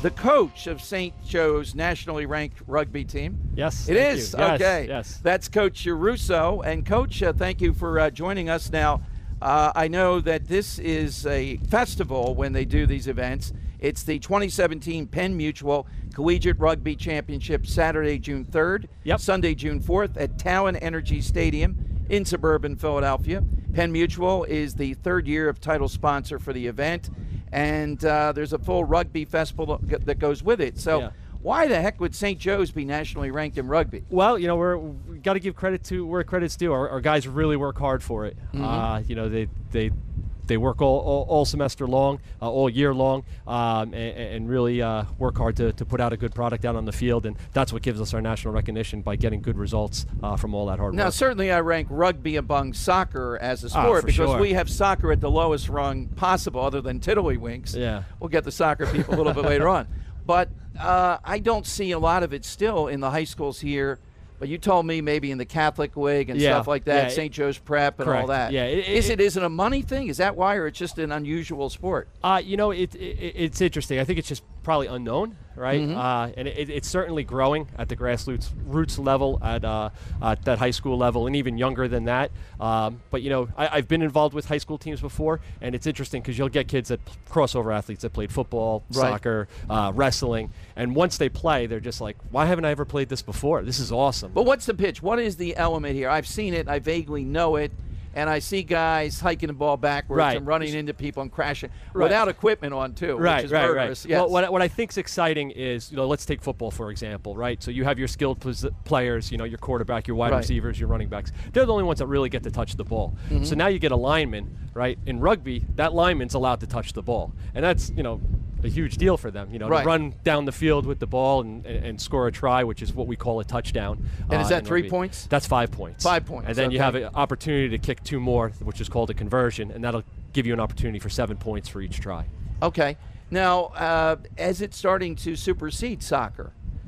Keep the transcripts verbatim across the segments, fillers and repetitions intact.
the coach of Saint Joe's nationally ranked rugby team. Yes. It is? You. Yes, okay. Yes. That's Coach Russo. And, Coach, uh, thank you for uh, joining us now. Uh, I know that this is a festival when they do these events. It's the twenty seventeen Penn Mutual Collegiate Rugby Championship, Saturday, June third, yep. Sunday, June fourth at Talen Energy Stadium in suburban Philadelphia. Penn Mutual is the third year of title sponsor for the event, and uh, there's a full rugby festival that goes with it. So yeah. why the heck would Saint Joe's be nationally ranked in rugby? Well, you know, we're, we got to give credit to where credit's due. Our, our guys really work hard for it. Mm-hmm. Uh, you know, they they they work all, all, all semester long, uh, all year long, um, and, and really uh, work hard to, to put out a good product out on the field. And that's what gives us our national recognition, by getting good results uh, from all that hard work. Now, certainly I rank rugby among soccer as a sport, ah, because sure. we have soccer at the lowest rung possible, other than tiddlywinks. Yeah. We'll get the soccer people a little bit later on. But uh, I don't see a lot of it still in the high schools here. But you told me maybe in the Catholic League and yeah, stuff like that, yeah, Saint Joe's Prep and correct. all that. Yeah, it, is it, it is it a money thing? Is that why, or it's just an unusual sport? Uh, you know, it, it it's interesting. I think it's just probably unknown, right? Mm-hmm. Uh, and it, it's certainly growing at the grassroots roots level, at uh, at that high school level, and even younger than that. Um, but you know, I, I've been involved with high school teams before, and it's interesting because you'll get kids that crossover athletes that played football, right. soccer, uh, wrestling, and once they play, they're just like, "Why haven't I ever played this before? This is awesome." But what's the pitch? What is the element here? I've seen it. I vaguely know it. And I see guys hiking the ball backwards right. and running into people and crashing right. without equipment on, too, right, which is right, murderous. Right. Yes. Well, what, what I think is exciting is, you know, let's take football, for example, right? So you have your skilled pos- players, you know, your quarterback, your wide right. receivers, your running backs. They're the only ones that really get to touch the ball. Mm-hmm. So now you get a lineman, right? In rugby, that lineman's allowed to touch the ball. And that's, you know, a huge deal for them, you know, right. to run down the field with the ball and, and, and score a try, which is what we call a touchdown. And uh, is that three rugby. points? That's five points. Five points. And then okay. you have an opportunity to kick two more, which is called a conversion, and that'll give you an opportunity for seven points for each try. Okay. Now, uh, is it starting to supersede soccer?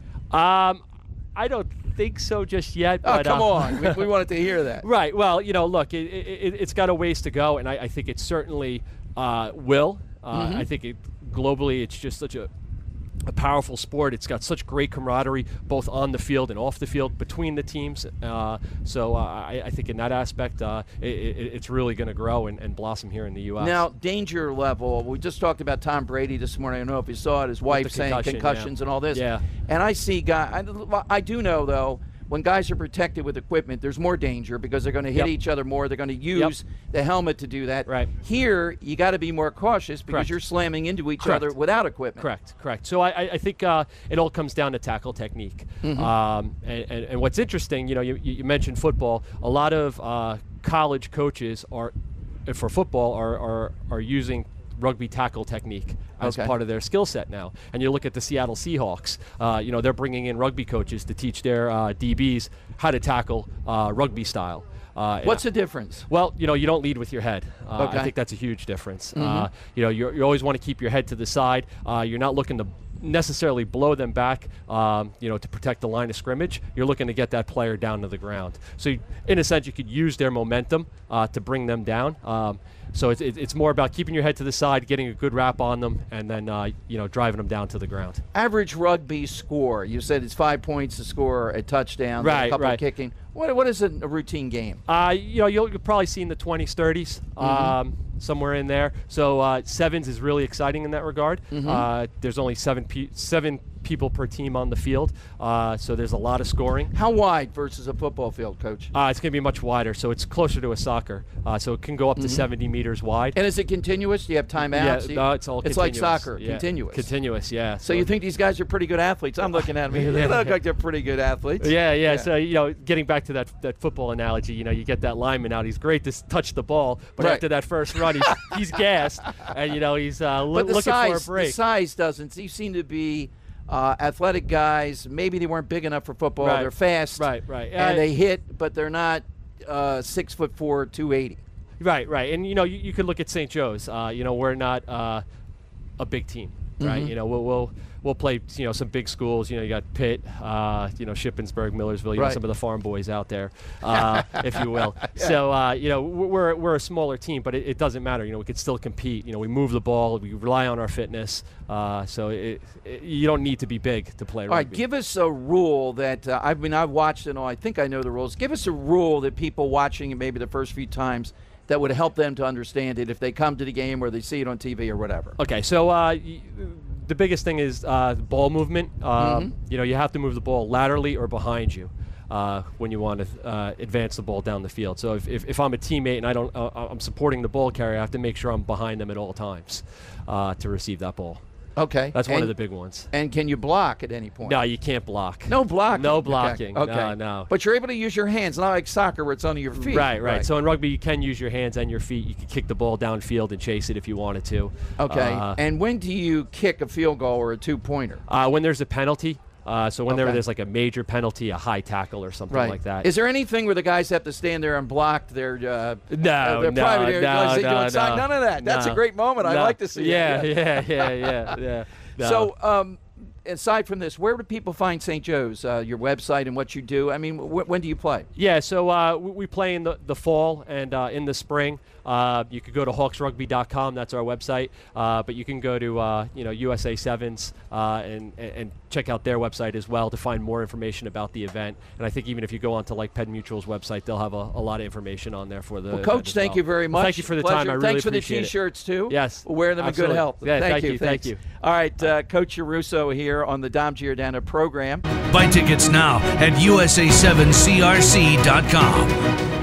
Um, I don't think so just yet. Oh, but, come uh, on. we, we wanted to hear that. Right. Well, you know, look, it, it, it's got a ways to go, and I, I think it certainly uh, will. Uh, mm-hmm. I think it, globally it's just such a, a powerful sport. It's got such great camaraderie, both on the field and off the field, between the teams. Uh, so uh, I, I think in that aspect, uh, it, it, it's really going to grow and, and blossom here in the U S Now, danger level. We just talked about Tom Brady this morning. I don't know if you saw it. His wife saying concussion, concussions yeah. and all this. Yeah. And I see guys. I, I do know, though, when guys are protected with equipment, there's more danger because they're going to hit yep. each other more. They're going to use yep. the helmet to do that. Right. Here, you got to be more cautious because Correct. you're slamming into each Correct. other without equipment. Correct, correct. So I, I think uh, it all comes down to tackle technique. Mm-hmm. Um, and, and, and what's interesting, you know, you, you mentioned football. A lot of uh, college coaches are, for football, are, are, are using rugby tackle technique as okay. part of their skill set now. And you look at the Seattle Seahawks, uh, you know, they're bringing in rugby coaches to teach their uh, D Bs how to tackle uh, rugby style. Uh, What's the difference? Well, you know, you don't lead with your head. Uh, okay. I think that's a huge difference. Mm-hmm. Uh, you know, you're, you always want to keep your head to the side. Uh, you're not looking to necessarily blow them back, um, you know, to protect the line of scrimmage. You're looking to get that player down to the ground. So, you, in a sense, you could use their momentum uh, to bring them down. Um, so it's, it's more about keeping your head to the side, getting a good wrap on them, and then, uh, you know, driving them down to the ground. Average rugby score. You said it's five points to score a touchdown, right, a couple right. of kicking. What What is a, a routine game? Uh, you know, you'll, you'll probably see in the twenties, thirties, Mm-hmm. um, somewhere in there. So uh, sevens is really exciting in that regard. Mm-hmm. Uh, there's only seven pe- seven people per team on the field, uh, so there's a lot of scoring. How wide versus a football field, Coach? Uh, it's going to be much wider, so it's closer to a soccer. Uh, so it can go up Mm-hmm. to seventy meters wide. And is it continuous? Do you have timeouts? Yeah, no, it's all It's continuous. like soccer, Yeah, continuous. Continuous, yeah. So you think these guys are pretty good athletes? I'm looking at them here. They Yeah. look like they're pretty good athletes. Yeah, yeah, Yeah. So, you know, getting back to that that football analogy, you know, you get that lineman out. He's great to s- touch the ball, but Right. after that first run, he's, he's gassed, and, you know, he's uh, lo- But the looking size, for a the break. size doesn't. These seem to be uh, athletic guys. Maybe they weren't big enough for football. Right. They're fast. Right, right. And Uh, they hit, but they're not uh, six foot four, two eighty. Right, right. And, you know, you, you could look at Saint Joe's. Uh, you know, we're not uh, a big team. right? Mm-hmm. You know, we'll, we'll we'll play, you know, some big schools. You know, you got Pitt, uh, you know, Shippensburg, Millersville, you Right. know, some of the farm boys out there, uh, if you will. Yeah. So, uh, you know, we're we're a smaller team, but it, it doesn't matter. You know, we could still compete. You know, we move the ball, we rely on our fitness. Uh, so it, it, you don't need to be big to play rugby. All right, give us a rule that uh, I mean I've watched it all. I think I know the rules. Give us a rule that people watching it maybe the first few times that would help them to understand it if they come to the game or they see it on T V or whatever. Okay, so uh, y- the biggest thing is uh, ball movement. Um, Mm-hmm. You know, you have to move the ball laterally or behind you uh, when you want to uh, advance the ball down the field. So if, if, if I'm a teammate and I don't, uh, I'm supporting the ball carrier, I have to make sure I'm behind them at all times uh, to receive that ball. Okay. That's one and, of the big ones. And can you block at any point? No, you can't block. No blocking. No Okay. blocking. Okay. No, no. But you're able to use your hands, not like soccer where it's under your feet. Right, right, So in rugby, you can use your hands and your feet. You can kick the ball downfield and chase it if you wanted to. Okay. Uh, and when do you kick a field goal or a two-pointer? uh, when there's a penalty. Uh, so whenever Okay. there's like a major penalty, a high tackle or something Right. like that. Is there anything where the guys have to stand there and block their uh, No, uh, their no, private area? no, They do no, inside? no. None of that. That's No. a great moment. I No. like to see yeah, it. Yeah, yeah, yeah, yeah, yeah. So, um, aside from this, where do people find Saint Joe's, uh, your website and what you do? I mean, wh- when do you play? Yeah, so uh, we, we play in the, the fall and uh, in the spring. Uh, you could go to hawks rugby dot com. That's our website. Uh, but you can go to uh, you know U S A Sevens uh, and and check out their website as well to find more information about the event. And I think even if you go onto like Penn Mutual's website, they'll have a, a lot of information on there for the. Well, event Coach, as thank well. you very much. Well, thank you for the Pleasure. time. I really Thanks for the appreciate it. T-shirts too. Yes, We'll wear them absolutely. in good health. Yeah, thank, thank you. you, thank thanks. you. All right, uh, Coach Russo here on the Dom Giordano program. Buy tickets now at U S A seven C R C dot com.